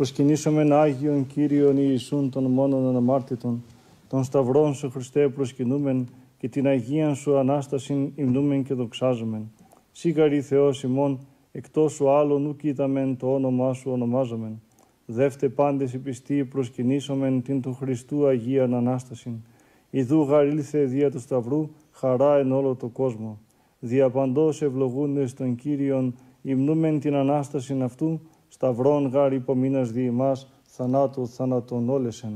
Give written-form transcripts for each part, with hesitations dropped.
προσκυνήσομεν Άγιον Κύριον Ιησούν των μόνον αναμάρτητων, των σταυρών σου Χριστέ προσκυνούμεν και την Αγίαν σου Ανάστασιν υμνούμεν και δοξάζομεν. Σίγαρη Θεός ημών, εκτός σου άλλον ουκ είδαμεν το όνομά σου ονομάζομεν. Δεύτε πάντες οι πιστοί προσκυνήσομεν την του Χριστού Αγίαν Ανάστασιν. Ιδού γαρήλθε δια του Σταυρού χαρά εν όλο το κόσμο. Διαπαντός ευλογούντες των Κύριων, υμνούμεν την Ανάστασιν αυτού, σταυρών γάρ υπομείνας δι' ημάς, θανάτου θάνατον όλεσεν.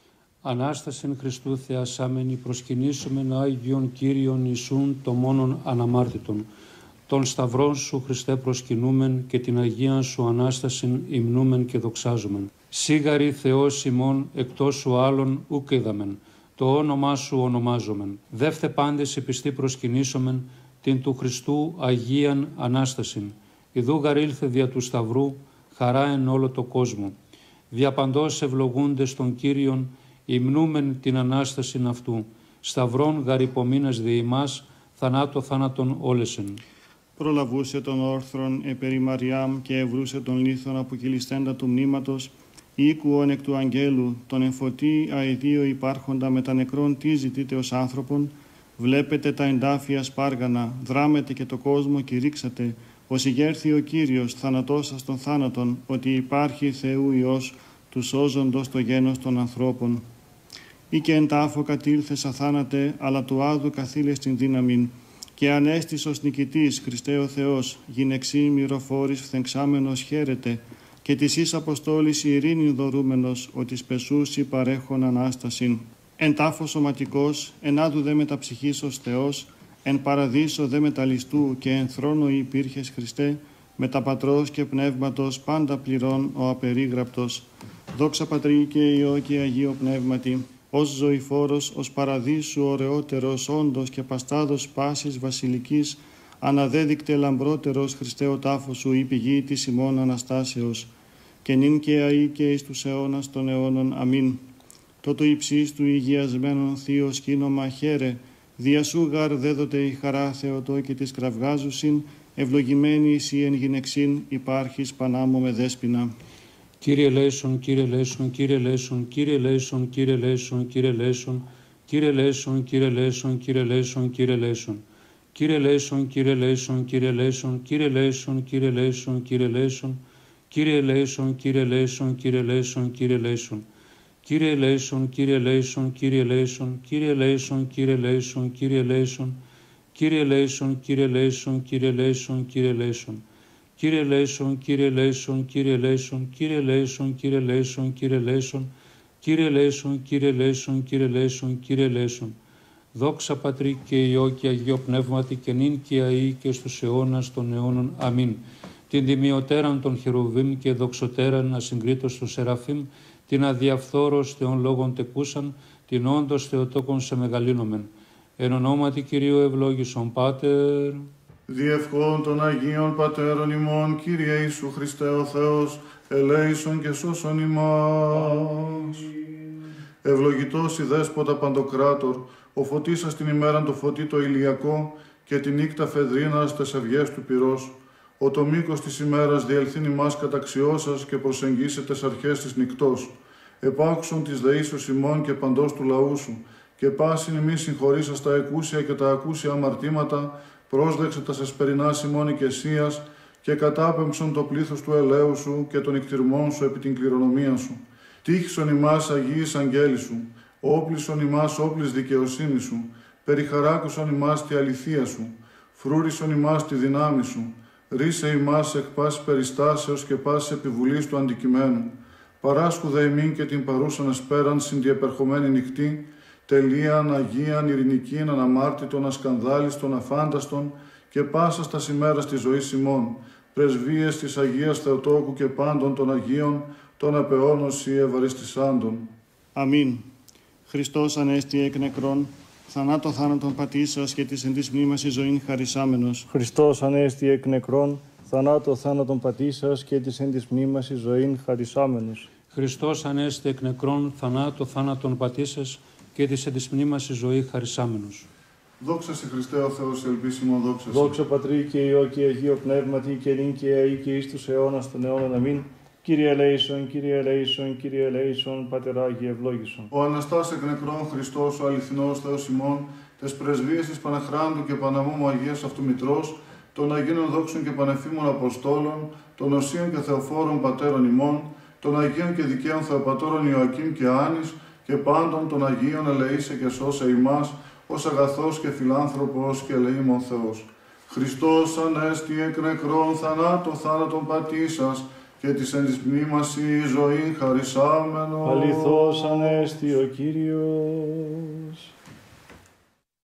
Ανάστασιν Χριστού θεασάμενη, προσκυνήσομεν Άγιον Κύριον Ιησούν το μόνον αναμάρτητον. Των σταυρών σου Χριστέ προσκυνούμεν και την Αγίαν σου Ανάστασιν υμνούμεν και δοξάζομεν. Σίγαρη Θεός ημών, εκτός σου άλλον ουκ είδαμεν, το όνομά σου ονομάζομεν. Δεύτε πάντες οι πιστοί προσκυνήσομεν την του Χριστού Αγίαν Ανάστασιν. Ιδού γαρήλθε δια του Σταυρού χαρά εν όλο το κόσμο. Διαπαντός ευλογούντες των Κύριων, υμνούμεν την Ανάστασιν αυτού. Σταυρών γαρυπομείνας δι' ημάς, θανάτο θάνατον όλεσεν. Προλαβούσε τον όρθρον επερί Μαριάμ και ευρούσε τον λίθον αποκυλιστέντα του μνήματος, οίκουον εκ του αγγέλου, τον εμφωτή αηδίο υπάρχοντα με τα νεκρών τι ζητείτε ως άνθρωπον, βλέπετε τα εντάφια σπάργανα, δράμετε και το κόσμο κηρύξατε, ως ηγέρθη ο Κύριος θανατώσας των θάνατων, ότι υπάρχει Θεού Υιός, του σώζοντος το γένος των ανθρώπων. Ή και εν τάφο κατήλθες αθάνατε, αλλά του άδου καθήλες την δύναμην, και ανέστης ως νικητής, Χριστέ ο Θεός, γυναιξή μυροφόρης φθεγξάμενος χαίρεται, και της εις αποστόλης ειρήνη δωρούμενος, ότι σπεσούσι παρέχον Ανάστασιν. Εν τάφο σωματικός, εν άδου δε μεταψυχής ως Θεός, εν παραδείσο δε μεταλιστού και εν θρόνο υπήρχες Χριστέ, με τα Πατρός και Πνεύματος πάντα πληρών ο απερίγραπτος. Δόξα Πατρί και Υιό και Αγίο Πνεύματι, ως ζωηφόρος, ως παραδείσου ωραιότερος όντος και παστάδος πάσης βασιλικής, αναδέδεικτε λαμπρότερος Χριστέ ο τάφος σου η πηγή της ημών Αναστάσεως, και νυν και αεί και εις τους αιώνας των αιώνων. Αμήν. Τότο υψής του υγιασμένον θείο σκήνομα χαίρε, δια σου γαρ δέδοτε η χαρά Θεοτό και της κραυγάζουσιν, ευλογημένη εσύ εν γυναιξήν υπάρχεις πανάμω με δέσποινα. Κύριε λέησον, Κύριε λέησον, Κύριε λέησον, Κύριε λέησον, Κύριε λέησον, Κύριε λέησον, Κύριε λέησον, Κύριε λέησον, Κύριε λέησον, Κύριε λέησον. Κύριε λέησον, Κύριε λέησον, Κύριε λέησον, Κύριε λέησον, Κύριε λέησον, Κύριε λέησον, Κύριε λέησον, Κύριε λέησον, Κύριε λέησον, Κύριε λέησον. Κύριε λέησον, Κύριε λέησον, Κύριε λέησον, Κύριε λέησον, Κύριε λέησον, Κύριε λέησον, Κύριε λέησον, Κύριε λέησον, Κύριε λέησον, Κύριε λέησον. Κύριε λέησον, Κύριε λέησον, Κύριε λέησον, Κύριε λέησον, Κύριε λέησον, Κύριε λέησον, Κύριε λέησον, Κύριε λέησον, Κύριε λέησον, Κύριε λέησον. Δόξα Πατρί και Υιό και Αγίο Πνεύματι και νυν και αεί και στους αιώνας των αιώνων. Αμήν. Την τιμιωτέραν των χερουβίμ και δοξωτέραν ασυγκρίτως του Σεραφείμ, την αδιαφθόρος Θεών λόγων τεκούσαν, την όντως Θεοτόκον σε μεγαλύνομεν. Εν ονόματι Κυρίου ευλόγησον Πάτερ. Διευχών των Αγίων Πατέρων ημών, Κύριε Ιησού Χριστέ ο Θεός, ελέησον και σώσον ημάς. Ευλογητός η Δέσποτα Παντοκράτορ, ο φωτίσας την ημέραν το φωτί το ηλιακό και την νύκτα φεδρίνας τες ευγές του πυρός. Ο το μήκος της ημέρας διελθύν ημάς καταξιώσας και προσεγγίσετε τες αρχές της νυκτός. Επάξουν της δεήσεως ημών και παντός του λαού σου, και πάσιν ημείς συγχωρήσας τα εκούσια και τα ακούσια αμαρτήματα, πρόσδεξε τα σεσπερινάς ημών οικεσίας και κατάπεμψον το πλήθος του ελαίου σου και των εκτιρμών σου επί την κληρονομία σου. Τύχησον ημάς Αγίης Αγγέλη σου, όπλισον ημάς όπλης δικαιοσύνη σου, περιχαράκουσον ημάς τη αληθεία σου, φρούρισον ημάς τη δυνάμει σου, ρίσε ημάς εκ πάσης περιστάσεως και πάσης επιβουλής του αντικειμένου. Παράσχου δε ημίν και την παρούσαν εσπέραν συν διεπερχομένη νυχτή, τελείαν, αγίαν, ειρηνικήν, αναμάρτητον, ασκανδάλιστον, αφάνταστον και πάσας τας ημέρας της ζωής ημών, πρεσβείες της Αγίας Θεοτόκου και πάντων των Αγίων, των απεώνος ή ευαριστησάντων. Αμήν. Χριστός ανέστη εκ νεκρών, θανάτων θάνατον πατήσας και της εν της μνήμας η ζωήν χαρισάμενος. Χριστός ανέστη εκ νεκρών, θανάτων θάνατον πατήσας και της εν της μνήμας η ζωήν χαρισάμενος. Χριστός ανέστη εκ νεκρών, θανάτων πατήσας και της εν της μνήμας η ζωή χαρισάμενος. Δόξα σε Χριστέ ο Θεός, ελπίσιμο δόξα σε. Δόξα Πατρί και Υιό και Αγίο Πνεύματι και νυν και αεί και εις τους αιώνας των αιώνων. Αμήν. Κύριε ελέησον, Κύριε ελέησον, Κύριε ελέησον, Πατεράγιε ευλόγησον. Ο Αναστάς εκ νεκρών Χριστός, ο αληθινός Θεός ημών, τες πρεσβείες της Παναχράντου και Παναμόμου Αγίας αυτού Μητρός, των Αγίων Δόξων και Πανεφήμων Αποστόλων, των Οσίων και Θεοφόρων Πατέρων ημών, των Αγίων και Δικαίων Θεοπατώρων Ιωακήμ και Άνης, και πάντων των Αγίων ελεήσε και σώσε ημάς, ως αγαθός και φιλάνθρωπος και ελεήμων Θεός. Χριστός ανέστη εκ νεκρών θανάτω θάνατον πατήσας, και της εν της μνήμας η ζωή χαρισάμενο. Αληθώς ανέστη ο Κύριος.